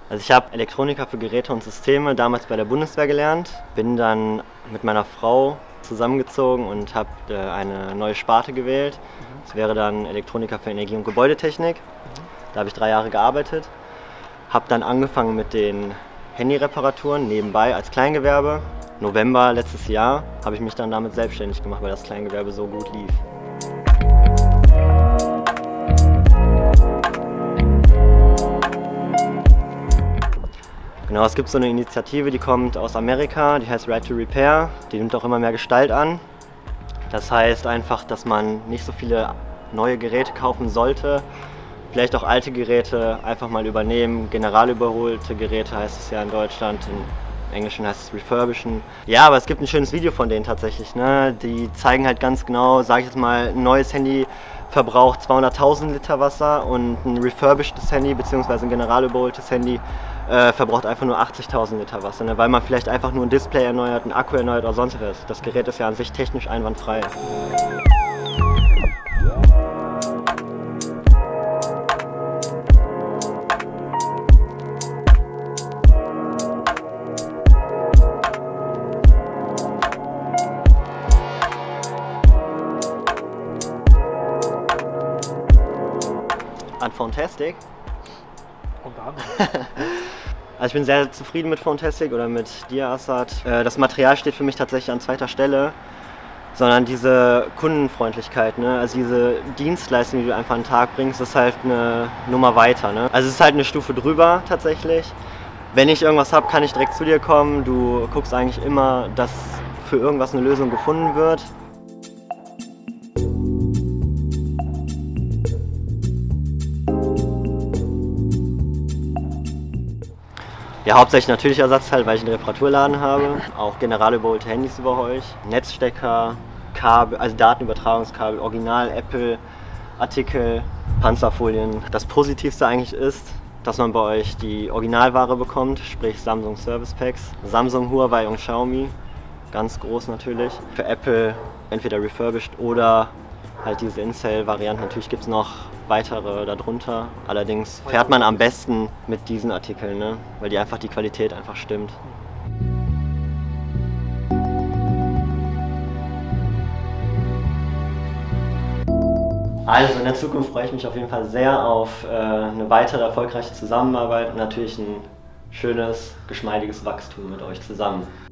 Also ich habe Elektroniker für Geräte und Systeme damals bei der Bundeswehr gelernt, bin dann mit meiner Frau zusammengezogen und habe eine neue Sparte gewählt. Das wäre dann Elektroniker für Energie- und Gebäudetechnik. Da habe ich 3 Jahre gearbeitet, habe dann angefangen mit den Handyreparaturen nebenbei als Kleingewerbe. November letztes Jahr habe ich mich dann damit selbstständig gemacht, weil das Kleingewerbe so gut lief. Genau, es gibt so eine Initiative, die kommt aus Amerika, die heißt Right to Repair. Die nimmt auch immer mehr Gestalt an. Das heißt einfach, dass man nicht so viele neue Geräte kaufen sollte. Vielleicht auch alte Geräte einfach mal übernehmen. Generalüberholte Geräte heißt es ja in Deutschland. Im Englischen heißt es refurbischen. Ja, aber es gibt ein schönes Video von denen tatsächlich. Ne? Die zeigen halt ganz genau, sage ich jetzt mal, ein neues Handy verbraucht 200.000 Liter Wasser und ein refurbishedes Handy bzw. ein generalüberholtes Handy verbraucht einfach nur 80.000 Liter Wasser, ne? Weil man vielleicht einfach nur ein Display erneuert, einen Akku erneuert oder sonst was. Das Gerät ist ja an sich technisch einwandfrei. An Foundtastic? Also ich bin sehr zufrieden mit Foundtastic oder mit dir, Assad. Das Material steht für mich tatsächlich an zweiter Stelle, sondern diese Kundenfreundlichkeit, ne? Also diese Dienstleistung, die du einfach an den Tag bringst, ist halt eine Nummer weiter. Ne? Also es ist halt eine Stufe drüber tatsächlich. Wenn ich irgendwas habe, kann ich direkt zu dir kommen. Du guckst eigentlich immer, dass für irgendwas eine Lösung gefunden wird. Ja, hauptsächlich natürlich Ersatzteil, weil ich einen Reparaturladen habe. Auch generalüberholte Handys über euch, Netzstecker, Kabel, also Datenübertragungskabel, Original Apple Artikel, Panzerfolien. Das Positivste eigentlich ist, dass man bei euch die Originalware bekommt, sprich Samsung Service Packs, Samsung, Huawei und Xiaomi, ganz groß natürlich. Für Apple entweder refurbished oder halt diese In-Sale-Varianten. Natürlich gibt es noch weitere darunter. Allerdings fährt man am besten mit diesen Artikeln, ne? Weil die einfach die Qualität einfach stimmt. Also in der Zukunft freue ich mich auf jeden Fall sehr auf eine weitere erfolgreiche Zusammenarbeit und natürlich ein schönes, geschmeidiges Wachstum mit euch zusammen.